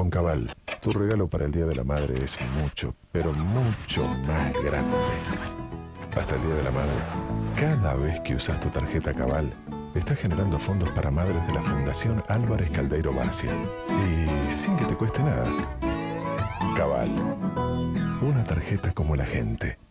Con Cabal, tu regalo para el Día de la Madre es mucho, pero mucho más grande. Hasta el Día de la Madre, cada vez que usas tu tarjeta Cabal, estás generando fondos para madres de la Fundación Álvarez Caldeiro Barcia. Y sin que te cueste nada. Cabal, una tarjeta como la gente.